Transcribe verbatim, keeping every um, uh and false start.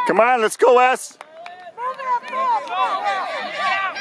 Come on, let's go, Wes. Move it up, move it up.